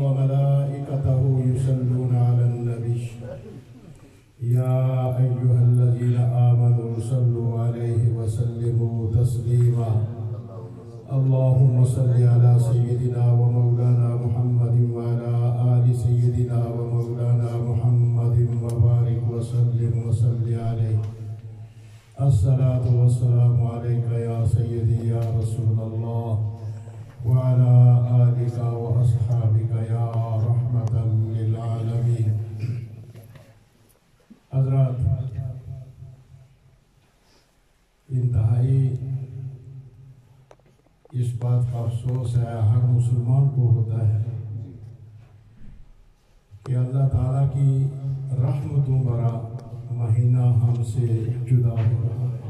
وملائكته يصلون على النبي يا أيها الذين آمنوا صلوا عليه وسلموا تسليما اللهم صل على سيدنا ومولانا محمد وعلى آل سيدنا ومولانا محمد وبارك وسلم وصل عليه الصلاة والسلام عليك يا سيدي يا رسول الله وعلى آلك وأصحابك يا رحمة للعالمين. حضرات، انتہائی اس بات کا افسوس ہے، ہر مسلمان کو ہوتا ہے کہ اللہ تعالیٰ کی رحمتوں برا مہینہ ہم سے جدا ہو رہا ہے،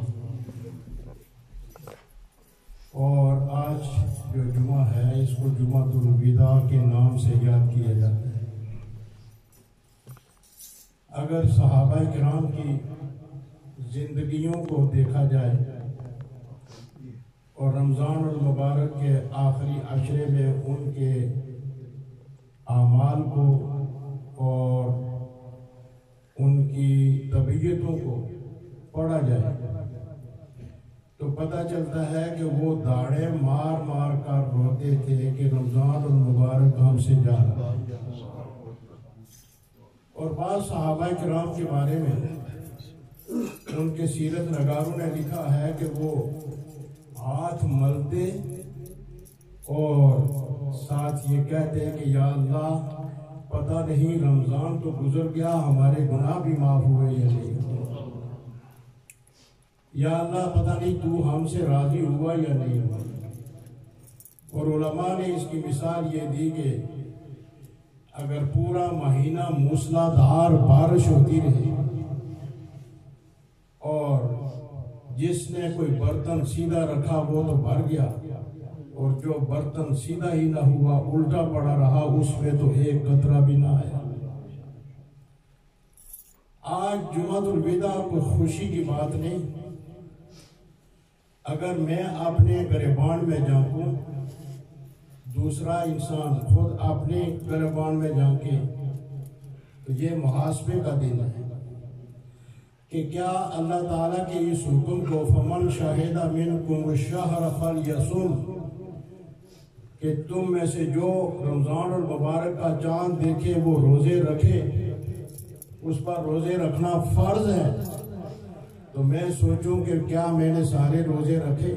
اور آج جو جمعہ ہے اس کو جمعۃ الوداع کے نام سے یاد کیا جاتا ہے۔ اگر صحابہ کرام کی زندگیوں کو دیکھا جائے اور رمضان المبارک کے آخری عشرے میں ان کے اعمال کو اور ان کی طبیعتوں کو پڑھا جائے تو پتہ چلتا ہے کہ وہ داڑھیں مار مار کر روتے تھے کہ رمضان المبارک ہم سے جا رہا ہے۔ اور بعض صحابہ کرام کے بارے میں ان کے سیرت نگاروں نے لکھا ہے کہ وہ ہاتھ ملتے اور ساتھ یہ کہتے کہ یا اللہ پتہ نہیں رمضان تو گزر گیا، ہمارے گناہ بھی معاف ہوئے یا نہیں، یا اللہ پتہ نہیں تو ہم سے راضی ہوا یا نہیں ہوا۔ اور علماء نے اس کی مثال یہ دی کہ اگر پورا مہینہ موسلادھار بارش ہوتی رہی اور جس نے کوئی برتن سیدھا رکھا وہ تو بھر گیا، اور جو برتن سیدھا ہی نہ ہوا الٹا پڑا رہا اس میں تو ایک قطرہ بھی نہ آیا۔ آج جمعۃ الوداع کوئی خوشی کی بات نہیں۔ اگر میں اپنے گریبان میں جھانکوں، دوسرا انسان خود اپنے گریبان میں جھانکے، تو یہ محاسبے کا دن ہے کہ کیا اللہ تعالیٰ کے اس حکم کو فمن شاہد منکم الشہر فلیصم، کہ تم میں سے جو رمضان المبارک کا چاند دیکھے وہ روزے رکھے، اس پر روزے رکھنا فرض ہے، تو میں سوچوں کہ کیا میں نے سارے روزے رکھے،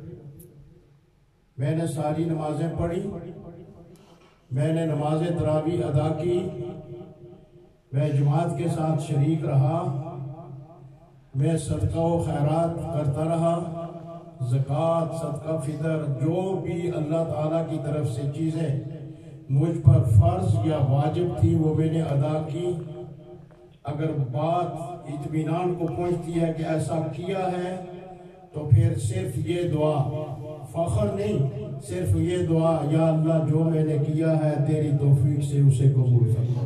میں نے ساری نمازیں پڑھی، میں نے نماز تراویح ادا کی، میں جماعت کے ساتھ شریک رہا، میں صدقہ و خیرات کرتا رہا، زکوٰۃ، صدقہ فطر، جو بھی اللہ تعالیٰ کی طرف سے چیزیں مجھ پر فرض یا واجب تھی وہ میں نے ادا کی۔ اگر بات اطمینان کو پہنچتی ہے کہ ایسا کیا ہے تو پھر صرف یہ دعا، فخر نہیں، صرف یہ دعا، یا اللہ جو میں نے کیا ہے تیری توفیق سے اسے قبول فرما۔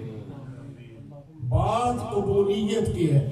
بات قبولیت کی ہے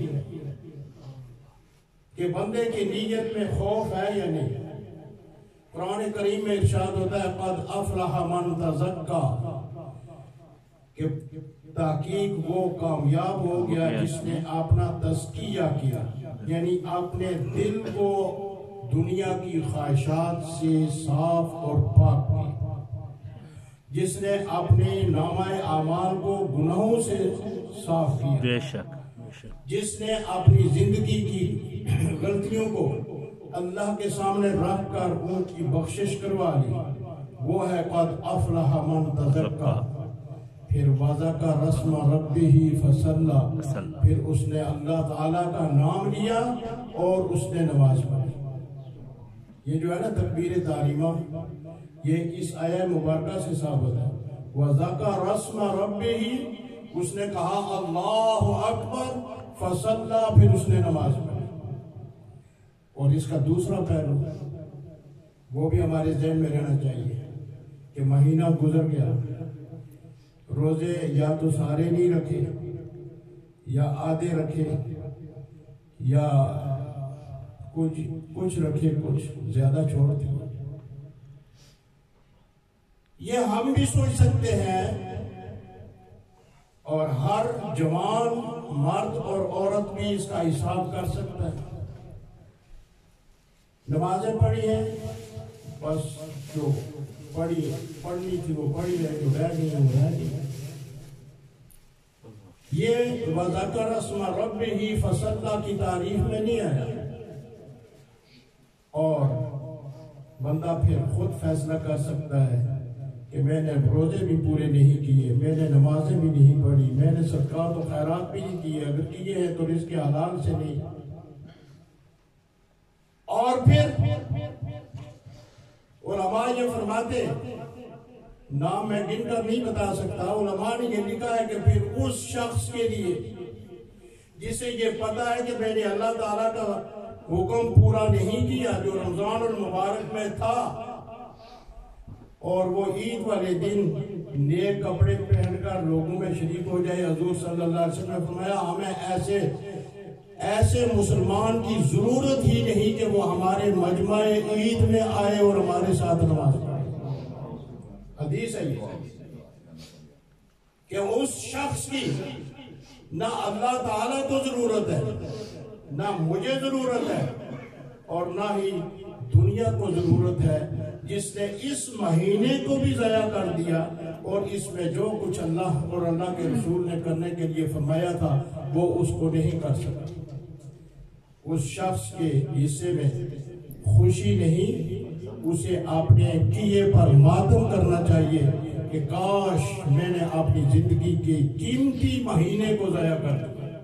کہ بندے کی نیت میں خوف ہے یا نہیں۔ قرآن کریم میں ارشاد ہوتا ہے قد افلح من تزکا، کہ تحقیق وہ کامیاب ہو گیا جس نے اپنا تزکیہ کیا، یعنی اپنے دل کو دنیا کی خواہشات سے صاف اور پاک کی، جس نے اپنے نامہ اعمال کو گناہوں سے صاف کیا، بے شک جس نے اپنی زندگی کی غلطیوں کو اللہ کے سامنے رکھ کر ان کی بخشش کروا لی، وہ ہے قد افلح من تزکا۔ پھر وَذَكَرَ اسْمَ رَبِّهِ فَصَلَّى، پھر اس نے اللہ تعالیٰ کا نام لیا اور اس نے نماز پڑھی۔ یہ جو ہے نا تکبیر تحریمہ، یہ اس آیہ مبارکہ سے ثابت ہے۔ وَذَكَرَ اسْمَ رَبِّهِ، اس نے کہا اللہ اکبر، فَصَلَّى، پھر اس نے نماز پڑھی۔ اور اس کا دوسرا پہلو وہ بھی ہمارے ذہن میں رہنا چاہیے کہ مہینہ گزر گیا، روزے یا تو سارے نہیں رکھے یا آدھے رکھے یا کچھ رکھے، کچھ زیادہ چھوڑ دیے۔ یہ ہم بھی سوچ سکتے ہیں، اور ہر جوان مرد اور عورت بھی اس کا حساب کر سکتا ہے۔ نمازیں پڑھی ہیں، بس جو پڑھنی تھی وہ پڑھی ہے، جو رہ گئی وہ رہ گئی۔ یہ وَذَكَرَ اسْمَ رَبِّهِ فَصَلَّى کی تعریف میں نہیں آیا، اور بندہ پھر خود فیصلہ کر سکتا ہے کہ میں نے روزے بھی پورے نہیں کیے، میں نے نمازیں بھی نہیں پڑھی، میں نے صدقات و خیرات بھی نہیں کیے، اگر کیے ہیں تو رزق حلال سے نہیں۔ اور پھر علماء یہ فرماتے، نام میں گن کر نہیں بتا سکتا، علماء نے یہ لکھا ہے کہ پھر اس شخص کے لیے جسے یہ پتا ہے کہ میں نے اللہ تعالیٰ کا حکم پورا نہیں کیا جو رمضان المبارک میں تھا، اور وہ عید والے دن نیک کپڑے پہن کر لوگوں میں شریک ہو جائے۔ حضور صلی اللہ علیہ وسلم نے فرمایا ہمیں ایسے مسلمان کی ضرورت ہی نہیں کہ وہ ہمارے مجمع عید میں آئے اور ہمارے ساتھ نماز پڑھے۔ حدیث ہے کہ اس شخص کی نہ اللہ تعالیٰ کو ضرورت ہے، نہ مجھے ضرورت ہے، اور نہ ہی دنیا کو ضرورت ہے، جس نے اس مہینے کو بھی ضائع کر دیا، اور اس میں جو کچھ اللہ اور اللہ کے رسول نے کرنے کے لیے فرمایا تھا وہ اس کو نہیں کر سکا۔ اس شخص کے حصے میں خوشی نہیں، اسے اپنے کیے پر ماتم کرنا چاہیے کہ کاش میں نے اپنی زندگی کے قیمتی مہینے کو ضائع کر دیا،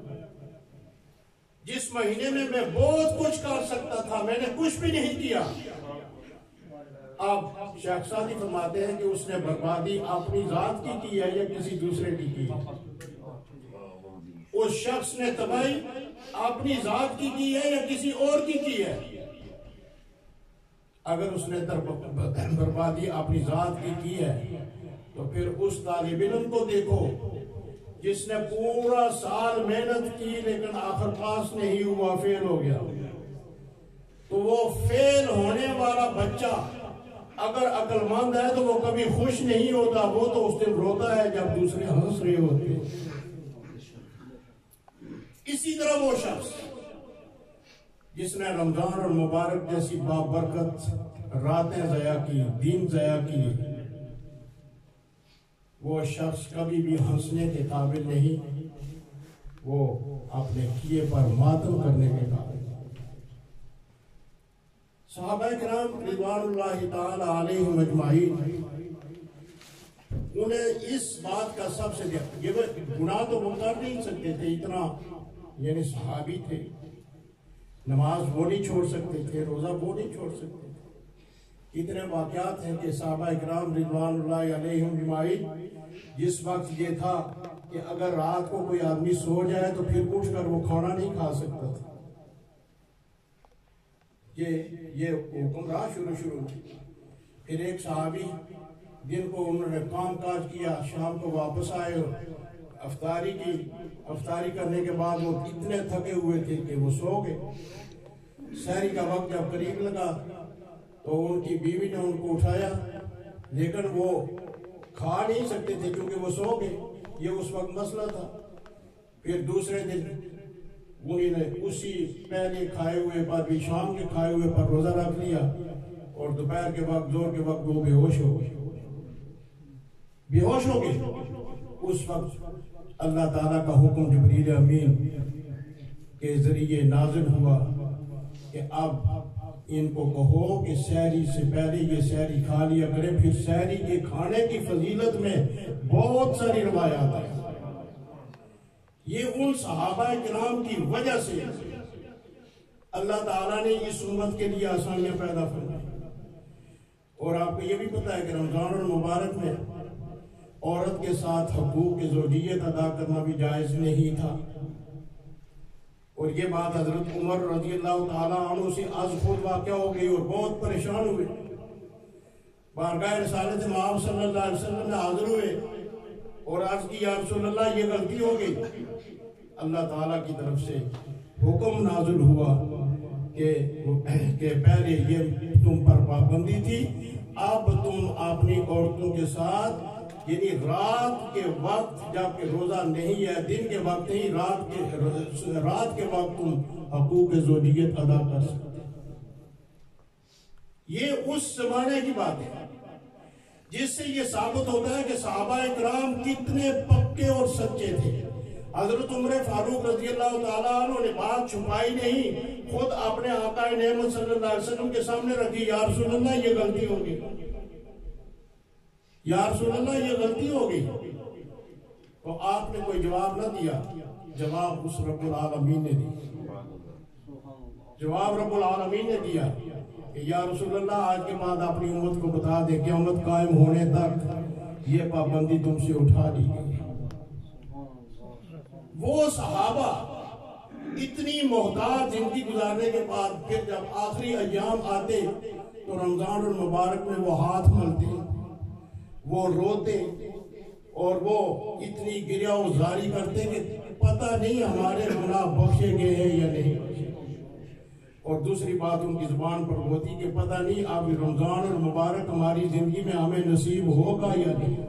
جس مہینے میں میں بہت کچھ کر سکتا تھا، میں نے کچھ بھی نہیں کیا۔ اب شیخ سعدی فرماتے ہیں کہ اس نے بربادی اپنی ذات کی ہے یا کسی دوسرے کی ہے؟ اس شخص نے تباہی اپنی ذات کی ہے یا کسی اور کی ہے؟ اگر اس نے بربادی اپنی ذات کی ہے تو پھر اس طالب علم کو دیکھو جس نے پورا سال محنت کی لیکن آخر پاس نہیں ہوا، فیل ہو گیا۔ تو وہ فیل ہونے والا بچہ اگر عقل مند ہے تو وہ کبھی خوش نہیں ہوتا، وہ تو اس دن روتا ہے جب دوسرے ہنس رہے ہوتے ہیں۔ اسی طرح وہ شخص جس نے رمضان اور مبارک جیسی بابرکت راتیں ضائع کی، دن ضائع کی، وہ شخص کبھی بھی ہنسنے کے قابل نہیں، وہ اپنے کیے پر ماتم کرنے کے قابل۔ صحابہ کرام رضوان اللہ تعالی علیہم اجمعین، انہیں اس بات کا سب سے یہ گناہ تو وہ کر نہیں سکتے تھے، اتنا یعنی صحابی تھے، نماز وہ نہیں چھوڑ سکتے تھے، روزہ وہ نہیں چھوڑ سکتے تھے۔ اتنے واقعات ہیں کہ صحابہ کرام رضوان اللہ علیہم اجمعین جس وقت یہ تھا کہ اگر رات کو کوئی آدمی سو جائے تو پھر اٹھ کر وہ کھانا نہیں کھا سکتا تھا، یہ حکم رہا شروع پھر ایک صحابی جن کو انہوں نے کام کاج کیا، شام کو واپس آئے اور افطاری کی، افطاری کرنے کے بعد وہ اتنے تھکے ہوئے تھے کہ وہ سو گئے۔ سحری کا وقت جب قریب لگا تو ان کی بیوی نے ان کو اٹھایا، لیکن وہ کھا نہیں سکتے تھے کیونکہ وہ سو گئے، یہ اس وقت مسئلہ تھا۔ پھر دوسرے دن انہوں نے اسی پہلے کھائے ہوئے پر بھی شام کے کھائے ہوئے پر روزہ رکھ لیا، اور دوپہر کے وقت زور کے وقت وہ بے ہوش ہو گئے۔ اس وقت اللہ تعالیٰ کا حکم جبریل امین کے ذریعے نازل ہوا کہ اب ان کو کہو کہ سحری سے پہلے یہ سحری کھا لیا کریں۔ پھر سحری کے کھانے کی فضیلت میں بہت ساری روایات ہیں۔ یہ ان صحابہ کرام کی وجہ سے اللہ تعالیٰ نے اس امت کے لیے آسانیاں پیدا فرمائی۔ اور آپ کو یہ بھی پتا ہے کہ رمضان المبارک میں عورت کے ساتھ حقوق زوجیت ادا کرنا بھی جائز نہیں تھا، اور یہ بات حضرت عمر رضی اللہ تعالیٰ عنہ سے از خود واقع ہو گئی اور بہت پریشان ہوئے۔ بارگاہ رسالت مآب صلی اللہ علیہ وسلم میں حاضر ہوئے اور عرض کی یا رسول اللہ یہ غلطی ہو گئی۔ اللہ تعالیٰ کی طرف سے حکم نازل ہوا کہ پہلے یہ تم پر پابندی تھی، اب تم اپنی عورتوں کے ساتھ یعنی رات کے وقت جبکہ روزہ نہیں ہے دن کے وقت ہی رات کے وقت تم حقوق زوجیت ادا کر سکتے. یہ اس زمانے کی بات ہے جس سے یہ ثابت ہوتا ہے کہ صحابہ اکرام کتنے پکے اور سچے تھے. حضرت عمر فاروق رضی اللہ تعالیٰ عنہ نے بات چھپائی نہیں, خود اپنے آقا نعمت صلی اللہ علیہ وسلم کے سامنے رکھی, یا رسول اللہ یہ غلطی ہوگی, یا رسول اللہ یہ غلطی ہوگی. تو آپ نے کوئی جواب نہ دیا, جواب اس رب العالمین نے دیا, جواب رب العالمین نے دیا کہ یا رسول اللہ آج کے بعد اپنی امت کو بتا دے قیامت قائم ہونے تک یہ پابندی تم سے اٹھا دی گئی. وہ صحابہ اتنی محتاط زندگی گزارنے کے بعد پھر جب آخری ایام آتے تو رمضان المبارک میں وہ ہاتھ ملتے, وہ روتے اور وہ اتنی گریہ و زاری کرتے کہ پتہ نہیں ہمارے گناہ بخشے گئے ہیں یا نہیں. اور دوسری بات ان کی زبان پر ہوتی کہ پتہ نہیں اب رمضان المبارک ہماری زندگی میں ہمیں نصیب ہوگا یا نہیں.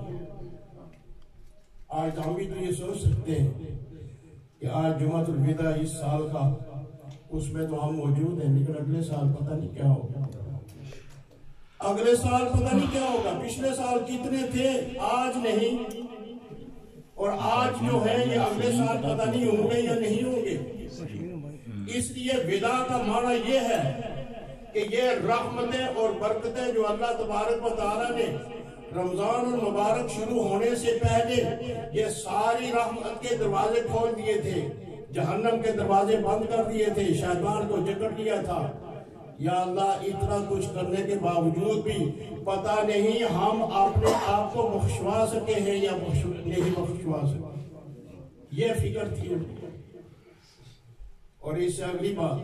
آج ہم بھی تو یہ سوچ سکتے ہیں کہ آج جمعۃ الوداع اس سال کا, اس میں تو ہم موجود ہیں, لیکن اگلے سال پتہ نہیں کیا ہوگا, اگلے سال پتہ نہیں کیا ہوگا. پچھلے سال کتنے تھے آج نہیں, اور آج جو ہے یہ اگلے سال پتہ نہیں ہوں گے یا نہیں ہوں گے. اس لیے وداع کا معنی یہ ہے کہ یہ رحمتیں اور برکتیں جو اللہ تبارک و تعالیٰ نے رمضان المبارک شروع ہونے سے پہلے یہ ساری رحمت کے دروازے کھول دیے تھے, جہنم کے دروازے بند کر دیے تھے, شیطان کو جکڑ لیا تھا. یا اللہ اتنا کچھ کرنے کے باوجود بھی پتہ نہیں ہم اپنے آپ کو بخشوا سکے ہیں یا نہیں بخشوا سکے. یہ فکر تھی. اور اس سے اگلی بات,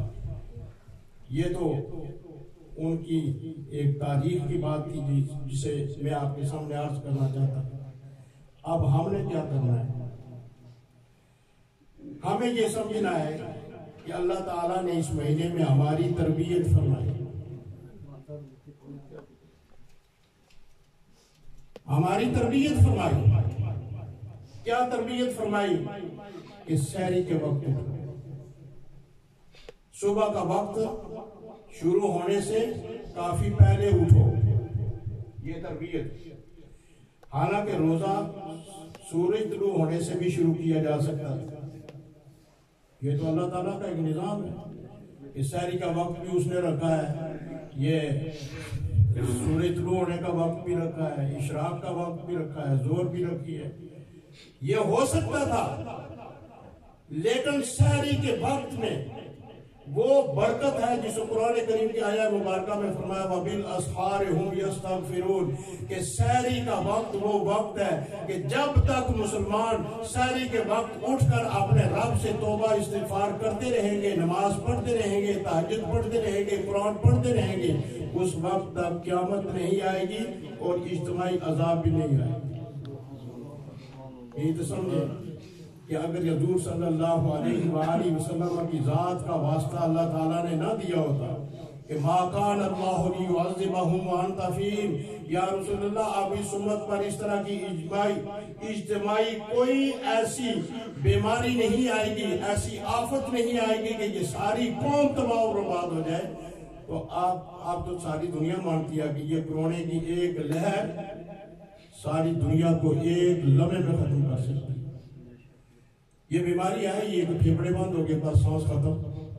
یہ تو ان کی ایک تاریخ کی بات تھی جسے میں آپ کے سامنے عرض کرنا چاہتا ہوں. اب ہم نے کیا کرنا ہے, ہمیں یہ سمجھنا ہے کہ اللہ تعالیٰ نے اس مہینے میں ہماری تربیت فرمائی. ہماری تربیت فرمائی. کیا تربیت فرمائی؟ کہ سحری کے وقت, صبح کا وقت شروع ہونے سے کافی پہلے اٹھو, یہ تربیت. حالانکہ روزہ سورج طلوع ہونے سے بھی شروع کیا جا سکتا ہے, یہ تو اللہ تعالیٰ کا ایک نظام ہے. اس سحری کا وقت بھی اس نے رکھا ہے, یہ سورج طلوع ہونے کا وقت بھی رکھا ہے, اشراق کا وقت بھی رکھا ہے, زور بھی رکھی ہے. یہ ہو سکتا تھا, لیکن سحری کے وقت میں وہ برکت ہے جس کو قرآن کریم کی آیہ مبارکہ میں فرمایا وَبِالْأَسْحَارِ هُمْ يَسْتَغْفِرُونَ کہ سحری کا وقت وہ وقت ہے کہ جب تک مسلمان سحری کے وقت اٹھ کر اپنے رب سے توبہ استغفار کرتے رہیں گے, نماز پڑھتے رہیں گے, تہجد پڑھتے رہیں گے, قرآن پڑھتے رہیں گے, اس وقت تک قیامت نہیں آئے گی اور اجتماعی عذاب بھی نہیں آئے گی. یہی تو سمجھے کہ اگر حضور صلی اللہ علیہ وآلہ وسلم کی ذات کا واسطہ اللہ تعالیٰ نے نہ دیا ہوتا کہ ما کان اللہ لیعذبہم وانت فیہم, یا رسول اللہ اب اس امت پر اس طرح کی اجتماعی کوئی ایسی بیماری نہیں آئے گی, ایسی آفت نہیں آئے گی کہ یہ ساری قوم تباہ و برباد ہو جائے. تو آپ تو ساری دنیا مانتی ہے کہ یہ کرونے کی ایک لہر ساری دنیا کو ایک لمحے میں ختم کر سکتی. یہ بیماری آئی, یہ پھیپڑے بند ہو گئے, بس سانس ختم.